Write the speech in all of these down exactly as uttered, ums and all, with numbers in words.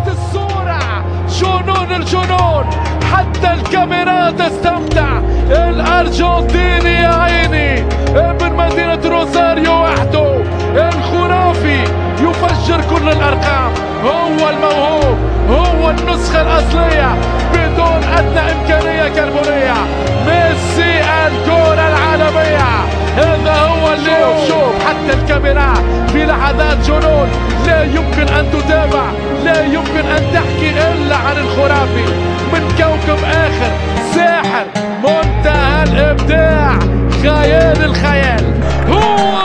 كانت الصورة جنون الجنون، حتى الكاميرا تستمتع. الأرجنتيني يا عيني ابن مدينة روزاريو وحده الخرافي يفجر كل الأرقام. هو الموهوب، هو النسخة الأصلية بدون أدنى إمكانية كربونية. ميسي الكرة العالمية، هذا هو اللي شوف حتى الكاميرا في لحظات جنون لا يمكن أن تتابع، لا يمكن أن تحكي إلا عن الخرافي من كوكب آخر. ساحر، منتهى الإبداع، خيال الخيال. هو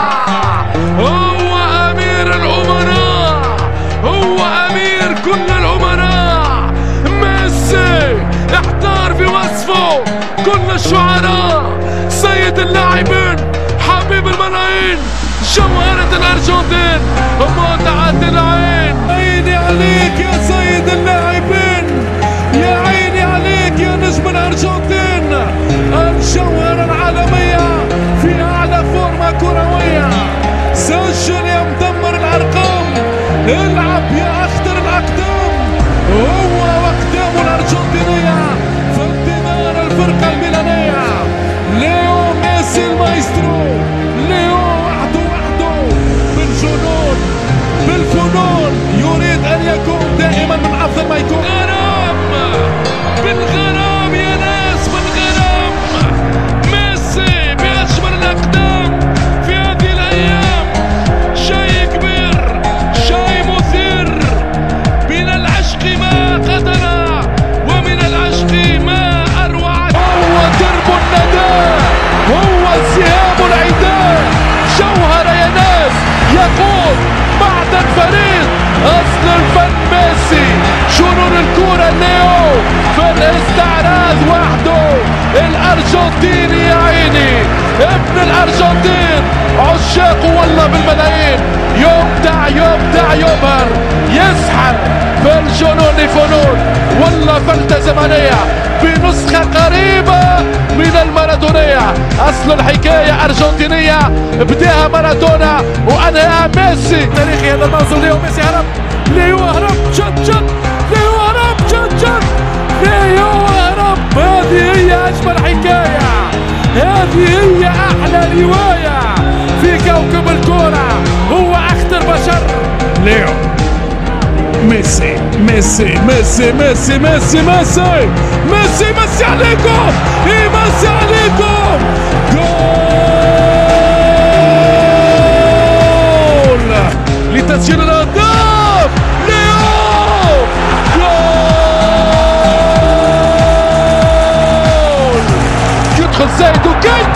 هو أمير الأمراء، هو أمير كل الأمراء. ميسي احتار في وصفه كل الشعراء، سيد اللاعبين، حبيب الملايين، جوهرة الأرجنتين، متعة العين. عيني عليك يا سيد اللاعبين، يا عيني عليك يا نجم الأرجنتين، الجوهرة العالمية في أعلى فورمة كروية. سجل يا مدمر الأرقام، العب يا أخطر الأقدام. هو وأقدامه الأرجنتينية في انتظار الفرقة الميلانية. ليو ميسي المايسترو، ليو وحده وحده بالجنون بالفنون، يريد أن يكون دائما من أفضل ما يكون. غرام بالغرام يا ناس، بالغرام. ميسي بأجمل الأقدام في هذه الأيام، شيء كبير، شيء مثير. من العشق ما قتل، ومن العشق ما أروع. هو درب الندى، هو سهام العداء، جوهرة يا ناس، يقود معدن فريد. أصل الفن ميسي، جنون الكرة ليو في الاستعراض وحده. الأرجنتيني يا عيني ابن الأرجنتين، عشاقه والله بالملايين. يبدع يبدع يبهر، يسحر في الجنون فنون، والله فلتة زمنية بنسخة قريبة من المارادونية. أصل الحكاية أرجنتينية، بداها مارادونا وأنهاها ميسي. تاريخي هذا الموسم. ليو ميسي هرب، ليو هرب، شد شد، ليو هرب، شد شد، ليو هرب. هذه هي أجمل حكاية، هذه هي أحلى رواية في كوكب الكرة. هو أخطر بشر. ليو ميسي ميسي ميسي ميسي ميسي ميسي ميسي ميسي عليكم، اي ميسي عليكم. جول لتسجيل الاهداف. ليو جول، يدخل زايد وكاي